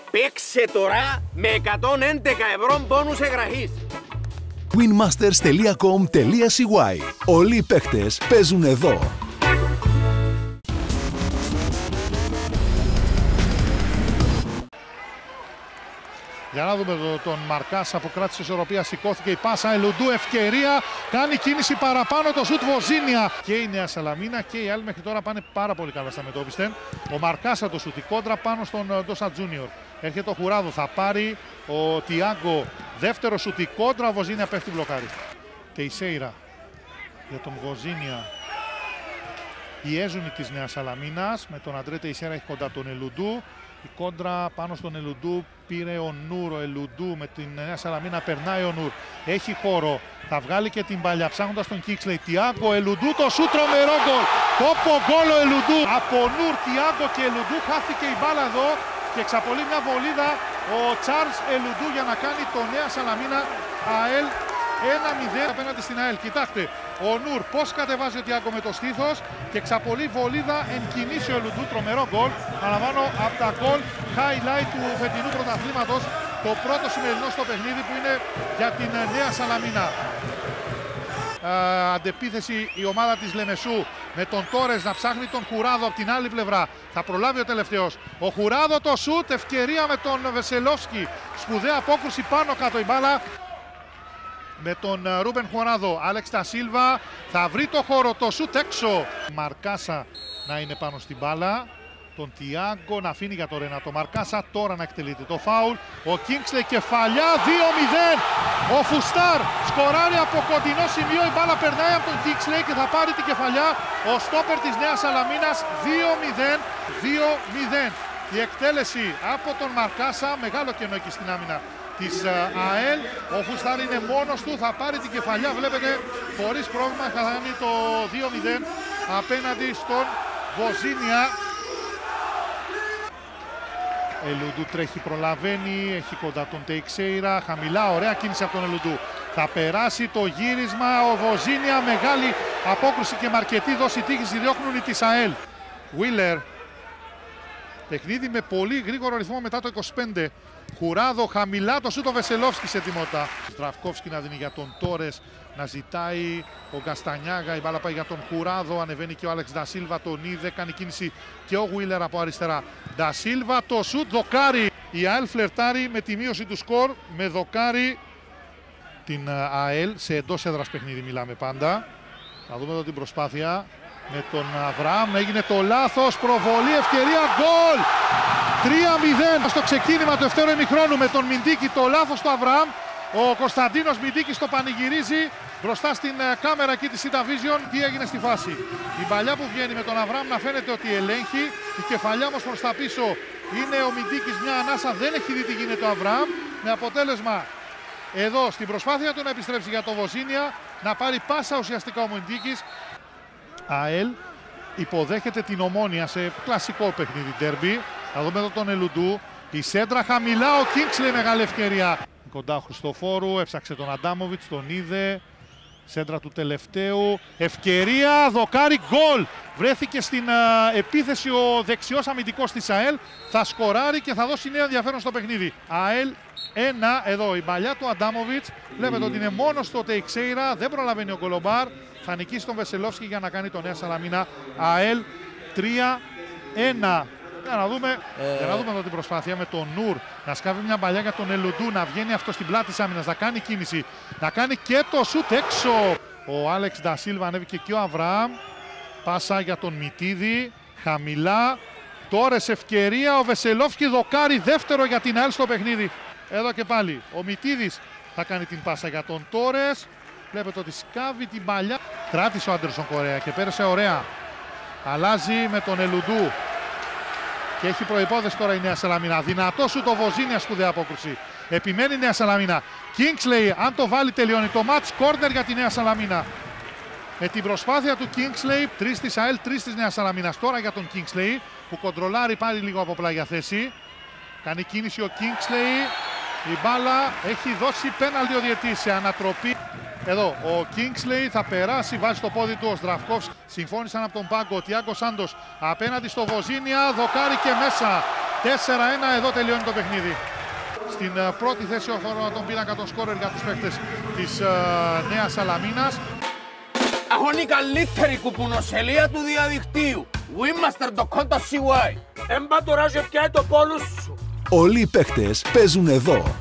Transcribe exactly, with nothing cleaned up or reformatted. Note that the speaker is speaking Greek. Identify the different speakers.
Speaker 1: Παίξε τώρα με εκατόν έντεκα ευρώ μπόνους εγγραφής.
Speaker 2: winmasters τελεία com τελεία c y. Όλοι οι παίχτες παίζουν εδώ.
Speaker 3: Για να δούμε εδώ τον Μαρκάσα που κράτησε ισορροπία, σηκώθηκε η πάσα, Ελουντού, ευκαιρία, κάνει κίνηση παραπάνω, το σουτ Βοζίνια. Και η Νέα Σαλαμίνα και οι άλλοι μέχρι τώρα πάνε πάρα πολύ καλά στα μετώπιστε. Ο Μαρκάσα το σουτ, η κόντρα πάνω στον Ντόσα Τζούνιορ. Έρχεται ο Χουράδο, θα πάρει ο Τιάγκο, δεύτερο σουτ, η κόντρα, ο Βοζίνια πέφτει μπλοκάρι. Τεϊσέιρα για τον Βοζίνια. Πιέζουν της Νέας Σαλαμίνας, με τον Αντρέ Τεϊσέιρα έχει κοντά τον Ελουντού. Η κόντρα πάνω στον Ελουντού πήρε ο Νούρ, ο Ελουντού με την Νέα Σαλαμίνα περνάει ο Νούρ. Έχει χώρο, θα βγάλει και την παλιά ψάχνοντας τον Κίξλεϊ. Τιάγκο, Ελουντού, το σούτ, τρομερό γκολ. Τόπο γκολ ο Ελουντού. Από Νούρ, Τιάγκο και Ελουντού χάθηκε η μπάλα εδώ και εξαπολύει μια βολίδα ο Τσάρλς Ελουντού για να κάνει το Νέα Σαλαμίνα ΑΕΛ ένα μηδέν απέναντι στην ΑΕΛ. Κοιτάξτε, ο Νούρ πώς κατεβάζει ο Τιάγκο με το στήθος και εξαπολύει βολίδα εν κινήσει ο Ελουντού. Τρομερό γκολ. Αναλαμβάνω από τα γκολ highlight του φετινού πρωταθλήματος. Το πρώτο σημερινό στο παιχνίδι που είναι για την Νέα Σαλαμίνα. Α, αντεπίθεση η ομάδα της Λεμεσού με τον Τόρες να ψάχνει τον Χουράδο από την άλλη πλευρά. Θα προλάβει ο τελευταίος. Ο Χουράδο το σουτ, ευκαιρία με τον Βεσελόφσκι. Σπουδαία απόκρουση πάνω κάτω η μπάλα. Με τον Ρούμπεν Χουράδο, Άλεξ Τα Σίλβα θα βρει το χώρο, το σουτ έξω. Μαρκάσα να είναι πάνω στην μπάλα. Τον Τιάγκο να αφήνει για το Ρένα. Το Μαρκάσα τώρα να εκτελείται το φάουλ. Ο Κίνγκσλεϊ κεφαλιά δύο μηδέν. Ο Φουστάρ σκοράρει από κοντινό σημείο. Η μπάλα περνάει από τον Κίνγκσλεϊ και θα πάρει την κεφαλιά. Ο στόπερ της Νέας Σαλαμίνας δύο μηδέν. δύο μηδέν. Η εκτέλεση από τον Μαρκάσα. Μεγάλο κενό εκεί στην άμυνα της ΑΕΛ. Ο Φουστάρ είναι μόνος του, θα πάρει την κεφαλιά, βλέπετε, χωρίς πρόβλημα θα κάνει το δύο μηδέν απέναντι στον Βοζίνια. Ελουντού τρέχει, προλαβαίνει, έχει κοντά τον Τεϊξέιρα, χαμηλά, ωραία κίνηση από τον Ελουντού. Θα περάσει το γύρισμα, ο Βοζίνια, μεγάλη απόκρουση και μαρκετή δόση τύχης, διώχνουν οι της ΑΕΛ. Βίλερ, παιχνίδι με πολύ γρήγορο ρυθμό μετά το είκοσι πέντε. Χουράδο χαμηλά, το σούτο Βεσελόφσκι σε ετοιμότητα. Στραφκόφσκι να δίνει για τον Τόρες, να ζητάει ο Γκαστανιάγα, η μπάλα πάει για τον Χουράδο, ανεβαίνει και ο Άλεξ Τα Σίλβα, τον είδε, κάνει κίνηση και ο Βίλερ από αριστερά. Τα Σίλβα, το σούτ, δοκάρι. Η ΑΕΛ φλερτάρει με τη μείωση του σκορ, με δοκάρι την ΑΕΛ, σε εντός έδρας παιχνίδι μιλάμε πάντα. Θα δούμε εδώ την προσπάθεια με τον Αβραάμ, έγινε το λάθος, προβολή, ευκαιρία, γκολ! τρία μηδέν στο ξεκίνημα του δεύτερου ημιχρόνου με τον Μιντίκη, το λάθος του Αβραάμ. Ο Κωνσταντίνος Μιντίκης το πανηγυρίζει μπροστά στην κάμερα εκεί της Sita Vision. Τι έγινε στη φάση? Η παλιά που βγαίνει με τον Αβραάμ να φαίνεται ότι ελέγχει. Η κεφαλιά όμως προς τα πίσω είναι ο Μιντίκης, μια ανάσα, δεν έχει δει τι γίνεται ο Αβραάμ. Με αποτέλεσμα εδώ στην προσπάθεια του να επιστρέψει για το Βοζίνια να πάρει πάσα ουσιαστικά ο Μιντίκης. ΑΕΛ υποδέχεται την Ομόνια σε κλασικό παιχνίδι ντέρμπι. Θα δούμε εδώ τον Ελουντού. Η σέντρα χαμηλά, ο Κίνγκσλεϊ, μεγάλη ευκαιρία. Κοντά ο Χριστοφόρου, έψαξε τον Αντάμοβιτς, τον είδε. Σέντρα του τελευταίου. Ευκαιρία, δοκάρι, γκολ. Βρέθηκε στην α, επίθεση ο δεξιός αμυντικός της ΑΕΛ. Θα σκοράρει και θα δώσει νέο ενδιαφέρον στο παιχνίδι. ΑΕΛ ένα, εδώ η παλιά του Αντάμοβιτς. Βλέπετε ότι είναι μόνος στο Τεϊξέιρα, δεν προλαβαίνει ο Κολομπάρ. Θα νικήσει τον Βεσελόφσκι για να κάνει το Νέα Σαλαμίνα. ΑΕΛ τρία ένα. Για να δούμε, ε... για να δούμε εδώ την προσπάθεια με τον Νούρ να σκάβει μια παλιά για τον Ελουντού, να βγαίνει αυτό στην πλάτη της άμυνας, να κάνει κίνηση, να κάνει και το σουτ έξω. Ο Άλεξ Τα Σίλβα, ανέβηκε και ο Αβραάμ. Πάσα για τον Μιτίδη, χαμηλά. Τόρες ευκαιρία, ο Βεσελόφσκι δοκάρι, δεύτερο για την ΑΕΛ στο παιχνίδι. Εδώ και πάλι ο Μιτίδης θα κάνει την πάσα για τον Τόρες. Βλέπετε ότι σκάβει την παλιά. Κράτησε ο Άντερσον Κορέα και πέρασε ωραία. Αλλάζει με τον Ελουντού. Και έχει προϋπόθεση τώρα η Νέα Σαλαμίνα. Δυνατό σου το Βοζίνια, σπουδαία απόκρουση. Επιμένει η Νέα Σαλαμίνα. Κίνγκσλεϊ, αν το βάλει, τελειώνει το μάτς. Κόρνερ για τη Νέα Σαλαμίνα. Με την προσπάθεια του Κίνγκσλεϊ, τρεις της ΑΕΛ, τρεις της Νέας Σαλαμίνας. Τώρα για τον Κίνγκσλεϊ που κοντρολάρει πάλι λίγο από πλάγια θέση. Κάνει κίνηση ο Κίνγκσλεϊ. Η μπάλα έχει δώσει πέναλτι ο διαιτής σε ανατροπή. Εδώ ο Κίνγκσλεϊ θα περάσει, βάζει το πόδι του ο Στραφκόφσκι. Συμφώνησαν από τον πάγκο ο Τιάγκο Σάντος απέναντι στο Βοζίνια. Δοκάρι και μέσα. τέσσερα ένα, εδώ τελειώνει το παιχνίδι. Στην uh, πρώτη θέση αφορά τον πίνακα των σκόρερ για τους παίκτες της uh, Νέας Σαλαμίνας.
Speaker 1: Έχω η καλύτερη κουπουνοσελεία του διαδικτύου. winmaster τελεία com τελεία c y. Έμπα τώρα και πιάει το πόλους σου.
Speaker 2: Όλοι οι παίκτες παίζουν εδώ.